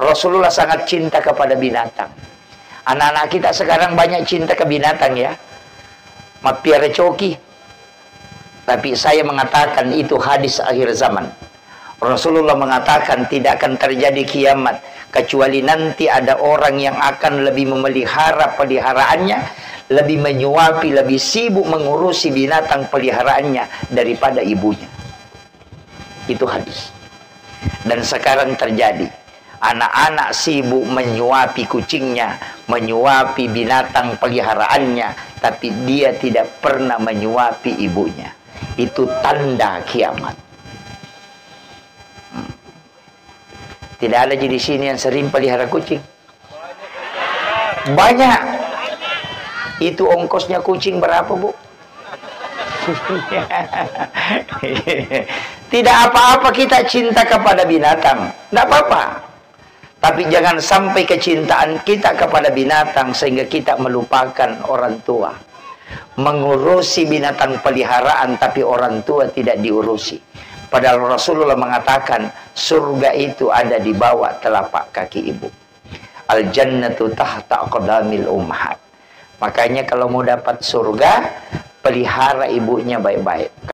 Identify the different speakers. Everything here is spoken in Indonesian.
Speaker 1: Rasulullah sangat cinta kepada binatang. Anak-anak kita sekarang banyak cinta ke binatang ya. Mapiara coki. Tapi saya mengatakan itu hadis akhir zaman. Rasulullah mengatakan tidak akan terjadi kiamat kecuali nanti ada orang yang akan lebih memelihara peliharaannya, lebih menyuapi, lebih sibuk mengurusi binatang peliharaannya daripada ibunya. Itu hadis. Dan sekarang terjadi. Anak-anak sibuk menyuapi kucingnya, menyuapi binatang peliharaannya, tapi dia tidak pernah menyuapi ibunya. Itu tanda kiamat. Tidak ada di sini yang sering pelihara kucing. Banyak. Itu ongkosnya kucing berapa, Bu? Tidak apa-apa kita cinta kepada binatang. Tidak apa-apa. Tapi jangan sampai kecintaan kita kepada binatang sehingga kita melupakan orang tua. Mengurusi binatang peliharaan tapi orang tua tidak diurusi. Padahal Rasulullah mengatakan surga itu ada di bawah telapak kaki ibu. Al-jannatu tahta aqdamil ummahat. Makanya kalau mau dapat surga, pelihara ibunya baik-baik.